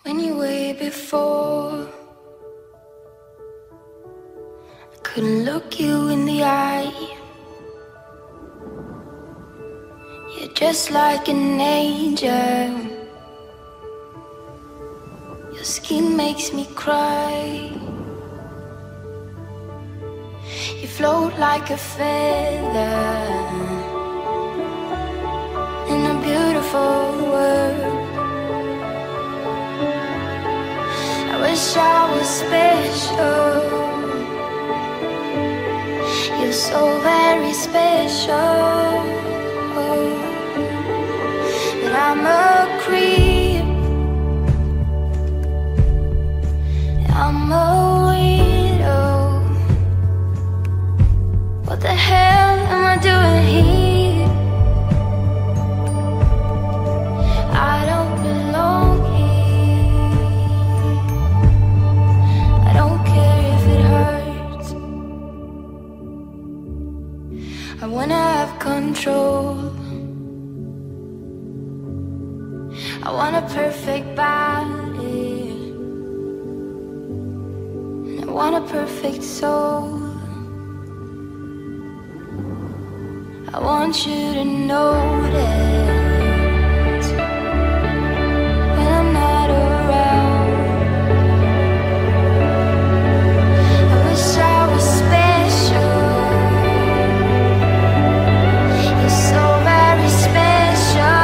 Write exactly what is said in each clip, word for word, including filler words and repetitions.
When you were before, I couldn't look you in the eye. You're just like an angel. Your skin makes me cry. You float like a feather in a beautiful world. I wish I was special. You're so very special. But I'm a creep. I'm a weirdo. What the hell am I doing here? I don't belong here. I don't care if it hurts. I wanna have control. I want a perfect body, and I want a perfect soul. I want you to notice when I'm not around. I wish I was special. You're so very special.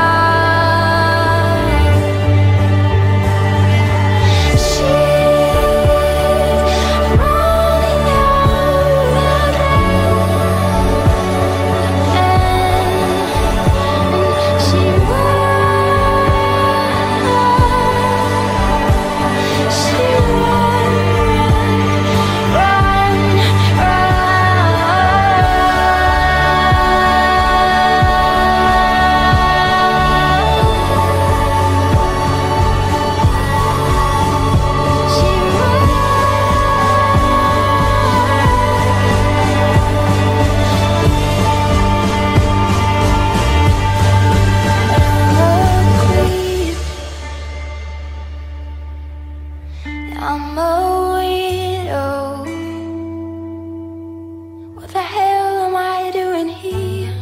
I'm a weirdo. What the hell am I doing here?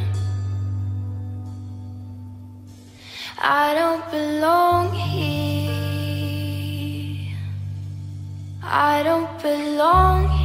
I don't belong here. I don't belong here.